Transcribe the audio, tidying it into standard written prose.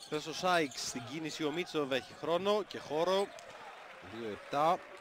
Πες ο Σάικς στην κίνηση, ο Μίτσοβ έχει χρόνο και χώρο. 2-7.